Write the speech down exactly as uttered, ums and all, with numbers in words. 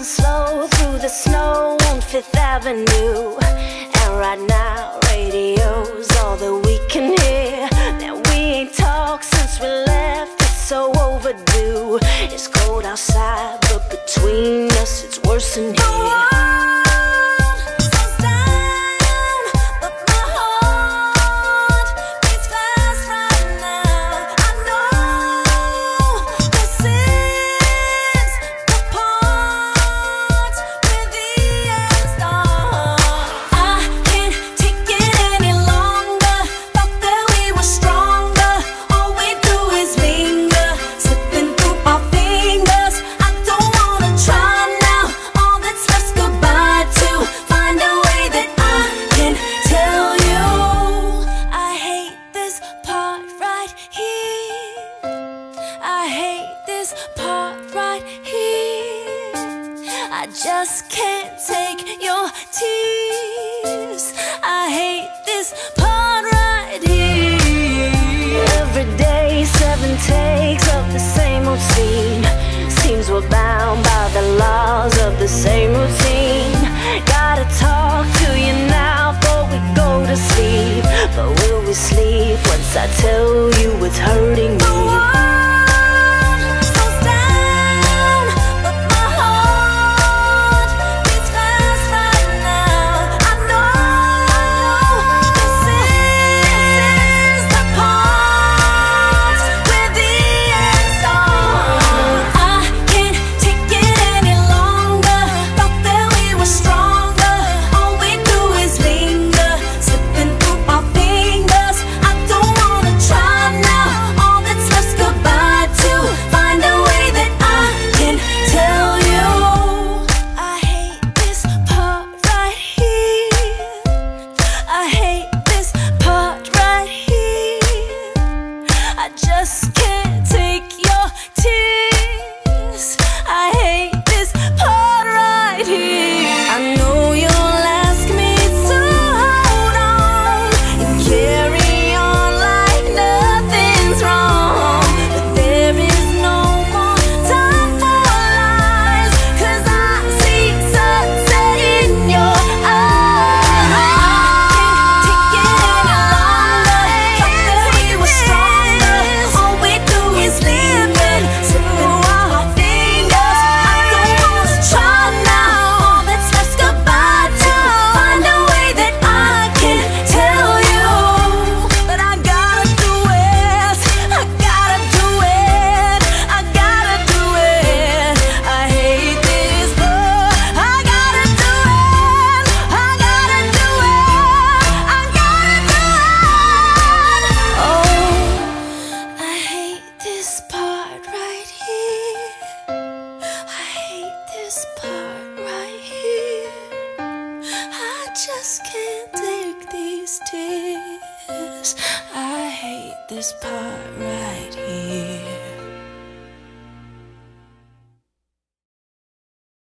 slow through the snow on Fifth Avenue. And right now, radio's all that we can hear. Now we ain't talked since we left, it's so overdue. It's cold outside, but between us it's worse than here. I hate this part right here. I just can't take your tears. I hate this part right here. Every day, seven takes of the same old scene. Seems we're bound by the laws of the same routine. Gotta talk to you now before we go to sleep. But will we sleep once I tell you it's hurting me? I just can't take your tears. I hate this part right here. I know you'll ask me to hold on and carry on like nothing's wrong, but there is no more time for lies, 'cause I see sunset in your eyes. I can't take it any longer. Thought that we were stronger. All we do is living, slipping through our fingers. I don't wanna try now. All that's left's goodbye to find a way that I can tell you, but I gotta do it. I gotta do it. I gotta do it. I hate this, but I gotta do it. I gotta do it. I gotta do it. Oh, I hate this part right here. I hate this part right here. I just can't take these tears. I hate this part right here.